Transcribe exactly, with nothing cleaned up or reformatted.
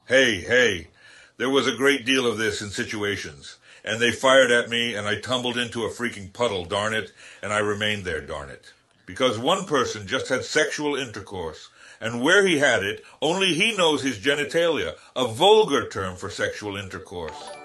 Hey, hey, there was a great deal of this in situations, and they fired at me, and I tumbled into a freaking puddle, darn it, and I remained there, darn it. Because one person just had sexual intercourse, and where he had it, only he knows his genitalia, a vulgar term for sexual intercourse.